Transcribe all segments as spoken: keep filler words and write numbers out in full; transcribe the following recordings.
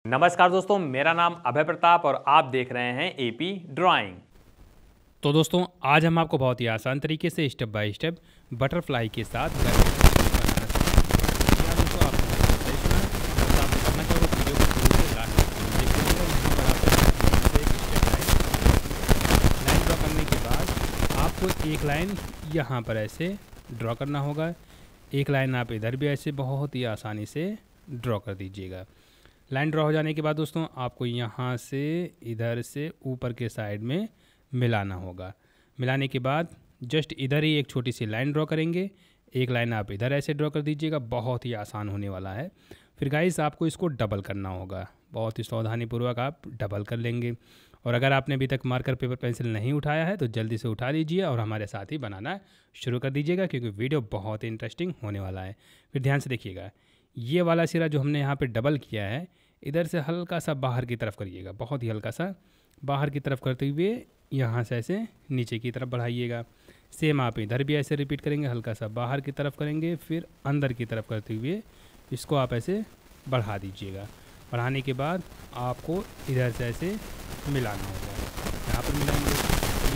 नमस्कार दोस्तों, मेरा नाम अभय प्रताप और आप देख रहे हैं एपी ड्राइंग। तो दोस्तों आज हम आपको बहुत ही आसान तरीके से स्टेप बाय स्टेप बटरफ्लाई के साथ घर में बनाना सीखेंगे। या दोस्तों आपको सही सुना, बस आपको करना क्या होगा, वीडियो को शुरू से लास्ट तक देखिएगा। यहाँ पर आप एक स्टेप लाइन लाइन ड्रॉ करने के बाद आपको एक लाइन यहाँ पर ऐसे ड्रॉ करना होगा। एक लाइन आप इधर भी ऐसे बहुत ही आसानी से ड्रॉ कर दीजिएगा। लाइन ड्रॉ हो जाने के बाद दोस्तों आपको यहाँ से इधर से ऊपर के साइड में मिलाना होगा। मिलाने के बाद जस्ट इधर ही एक छोटी सी लाइन ड्रॉ करेंगे। एक लाइन आप इधर ऐसे ड्रॉ कर दीजिएगा। बहुत ही आसान होने वाला है। फिर गाइस आपको इसको डबल करना होगा। बहुत ही सावधानीपूर्वक आप डबल कर लेंगे। और अगर आपने अभी तक मार्कर पेपर पेंसिल नहीं उठाया है तो जल्दी से उठा लीजिए और हमारे साथ ही बनाना शुरू कर दीजिएगा, क्योंकि वीडियो बहुत ही इंटरेस्टिंग होने वाला है। फिर ध्यान से देखिएगा, ये वाला सिरा जो हमने यहाँ पे डबल किया है, इधर से हल्का सा बाहर की तरफ करिएगा। बहुत ही हल्का सा बाहर की तरफ करते हुए यहाँ से ऐसे नीचे की तरफ बढ़ाइएगा। सेम आप इधर भी ऐसे रिपीट करेंगे, हल्का सा बाहर की तरफ करेंगे, फिर अंदर की तरफ करते हुए इसको आप ऐसे बढ़ा दीजिएगा। बढ़ाने के बाद आपको इधर से ऐसे मिलाना होगा। यहाँ पर मिलाएंगे,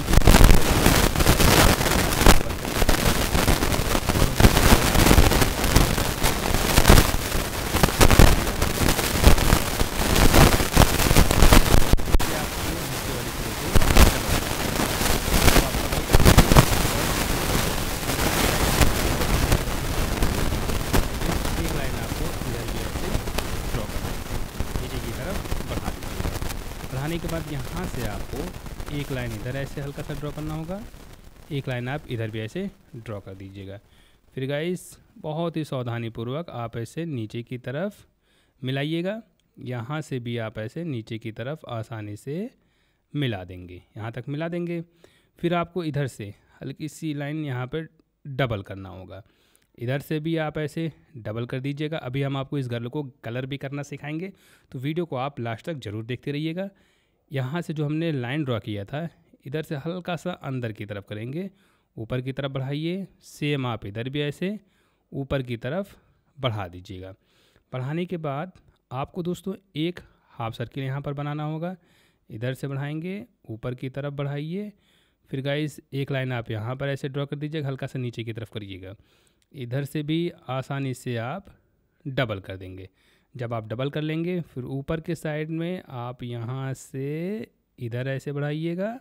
बढ़ाने के बाद यहाँ से आपको एक लाइन इधर ऐसे हल्का सा ड्रॉ करना होगा। एक लाइन आप इधर भी ऐसे ड्रॉ कर दीजिएगा। फिर गाइस बहुत ही सावधानीपूर्वक आप ऐसे नीचे की तरफ मिलाइएगा। यहाँ से भी आप ऐसे नीचे की तरफ आसानी से मिला देंगे। यहाँ तक मिला देंगे। फिर आपको इधर से हल्की सी लाइन यहाँ पर डबल करना होगा। इधर से भी आप ऐसे डबल कर दीजिएगा। अभी हम आपको इस गर्ल को कलर भी करना सिखाएंगे, तो वीडियो को आप लास्ट तक ज़रूर देखते रहिएगा। यहाँ से जो हमने लाइन ड्रॉ किया था, इधर से हल्का सा अंदर की तरफ करेंगे, ऊपर की तरफ बढ़ाइए। सेम आप इधर भी ऐसे ऊपर की तरफ बढ़ा दीजिएगा। बढ़ाने के बाद आपको दोस्तों एक हाफ सर्किल यहाँ पर बनाना होगा। इधर से बढ़ाएंगे, ऊपर की तरफ बढ़ाइए। फिर गाइस एक लाइन आप यहाँ पर ऐसे ड्रॉ कर दीजिएगा, हल्का सा नीचे की तरफ करिएगा। इधर से भी आसानी से आप डबल कर देंगे। जब आप डबल कर लेंगे, फिर ऊपर के साइड में आप यहाँ से इधर ऐसे बढ़ाइएगा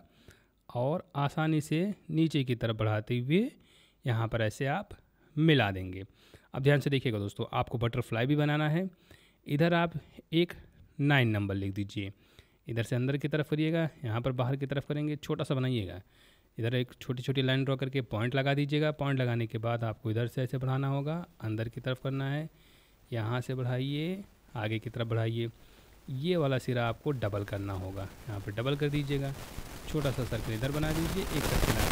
और आसानी से नीचे की तरफ बढ़ाते हुए यहाँ पर ऐसे आप मिला देंगे। अब ध्यान से देखिएगा दोस्तों, आपको बटरफ्लाई भी बनाना है। इधर आप एक नाइन नंबर लिख दीजिए। इधर से अंदर की तरफ करिएगा, यहाँ पर बाहर की तरफ करेंगे, छोटा सा बनाइएगा। इधर एक छोटी छोटी लाइन ड्रॉ करके पॉइंट लगा दीजिएगा। पॉइंट लगाने के बाद आपको इधर से ऐसे बढ़ाना होगा, अंदर की तरफ करना है। यहाँ से बढ़ाइए, आगे की तरफ बढ़ाइए। ये वाला सिरा आपको डबल करना होगा। यहाँ पर डबल कर दीजिएगा। छोटा सा सर्कल इधर बना दीजिए, एक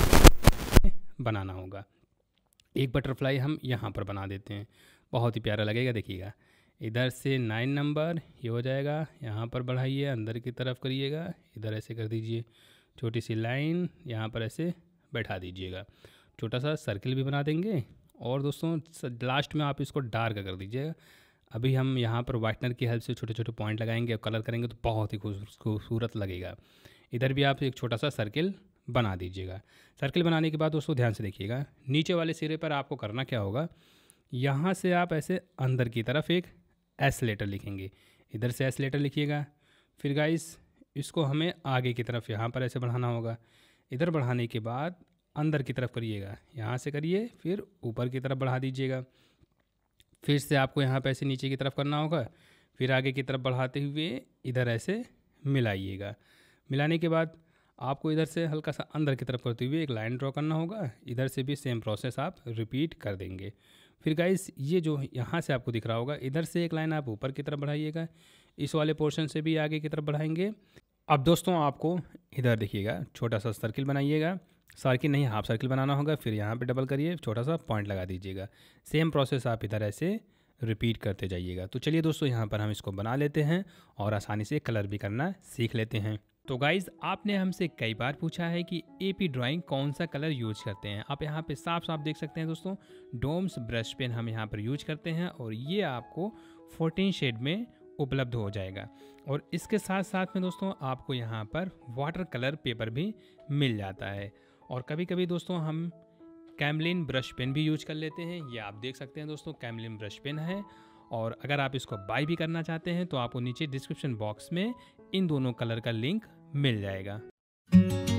सर्कल बनाना होगा। एक बटरफ्लाई हम यहाँ पर बना देते हैं, बहुत ही प्यारा लगेगा। देखिएगा, इधर से नाइन नंबर ये हो जाएगा। यहाँ पर बढ़ाइए, अंदर की तरफ करिएगा, इधर ऐसे कर दीजिए। छोटी सी लाइन यहाँ पर ऐसे बैठा दीजिएगा। छोटा सा सर्किल भी बना देंगे। और दोस्तों लास्ट में आप इसको डार्क कर दीजिएगा। अभी हम यहाँ पर वाइटनर की हेल्प से छोटे छोटे पॉइंट लगाएंगे और कलर करेंगे तो बहुत ही खूबसूरत लगेगा। इधर भी आप एक छोटा सा सर्किल बना दीजिएगा। सर्किल बनाने के बाद दोस्तों ध्यान से देखिएगा, नीचे वाले सिरे पर आपको करना क्या होगा, यहाँ से आप ऐसे अंदर की तरफ एक एस लेटर लिखेंगे। इधर से एस लेटर लिखिएगा। फिर गाइस इसको हमें आगे की तरफ यहाँ पर ऐसे बढ़ाना होगा। इधर बढ़ाने के बाद अंदर की तरफ करिएगा, यहाँ से करिए, फिर ऊपर की तरफ बढ़ा दीजिएगा। फिर से आपको यहाँ पे ऐसे नीचे की तरफ करना होगा, फिर आगे की तरफ बढ़ाते हुए इधर ऐसे मिलाइएगा। मिलाने के बाद आपको इधर से हल्का सा अंदर की तरफ करते हुए एक लाइन ड्रॉ करना होगा। इधर से भी सेम प्रोसेस आप रिपीट कर देंगे। फिर गाइस ये जो यहाँ से आपको दिख रहा होगा, इधर से एक लाइन आप ऊपर की तरफ बढ़ाइएगा। इस वाले पोर्शन से भी आगे की तरफ बढ़ाएंगे। अब दोस्तों आपको इधर देखिएगा, छोटा सा सर्किल बनाइएगा। सर्किल नहीं, हाफ सर्किल बनाना होगा। फिर यहाँ पे डबल करिए, छोटा सा पॉइंट लगा दीजिएगा। सेम प्रोसेस आप इधर ऐसे रिपीट करते जाइएगा। तो चलिए दोस्तों, यहाँ पर हम इसको बना लेते हैं और आसानी से कलर भी करना सीख लेते हैं। तो गाइज़ आपने हमसे कई बार पूछा है कि एपी ड्राइंग कौन सा कलर यूज करते हैं। आप यहाँ पे साफ साफ देख सकते हैं दोस्तों, डोम्स ब्रश पेन हम यहाँ पर यूज करते हैं और ये आपको फोर्टीन शेड में उपलब्ध हो जाएगा। और इसके साथ साथ में दोस्तों आपको यहाँ पर वाटर कलर पेपर भी मिल जाता है। और कभी कभी दोस्तों हम कैमलिन ब्रश पेन भी यूज कर लेते हैं। ये आप देख सकते हैं दोस्तों, कैमलिन ब्रश पेन है। और अगर आप इसको बाय भी करना चाहते हैं तो आपको नीचे डिस्क्रिप्शन बॉक्स में इन दोनों कलर का लिंक मिल जाएगा।